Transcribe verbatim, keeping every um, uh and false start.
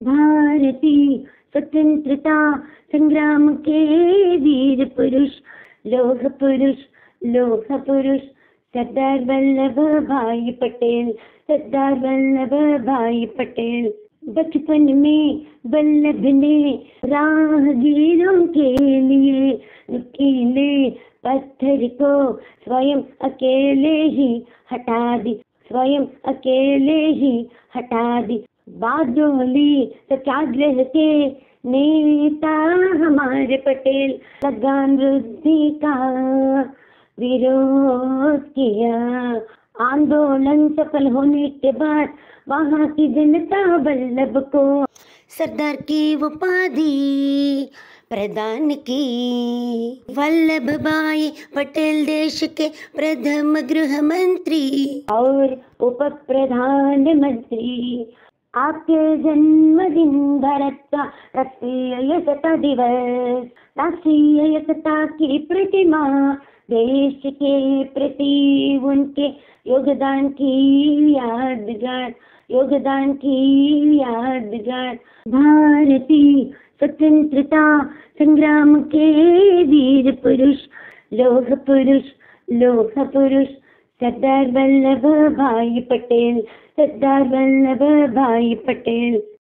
भारतीय स्वतंत्रता संग्राम के वीर पुरुष, लोह पुरुष, लोह पुरुष सरदार वल्लभ भाई पटेल, सरदार वल्लभ भाई पटेल। बचपन में वल्लभ ने राहगीरों के लिए नुकीले पत्थर को स्वयं अकेले ही हटा दी, स्वयं अकेले ही हटा दी। बारडोली सत्याग्रह के नेता हमारे पटेल, लगान वृद्धि का विरोध किया। आंदोलन सफल होने के बाद वहाँ की जनता वल्लभ को सरदार की उपाधि प्रदान की। वल्लभ भाई पटेल देश के प्रथम गृह मंत्री और उप प्रधानमंत्री। आपके जन्मदिन भारत का राष्ट्रीय एकता दिवस, राष्ट्रीय एकता की प्रतिमा, देश के प्रति उनके योगदान की यादगार, योगदान की यादगार। भारतीय स्वतंत्रता संग्राम के वीर पुरुष, लोह पुरुष, लोह पुरुष सरदार वल्लभ भाई पटेल, सरदार वल्लभ भाई पटेल।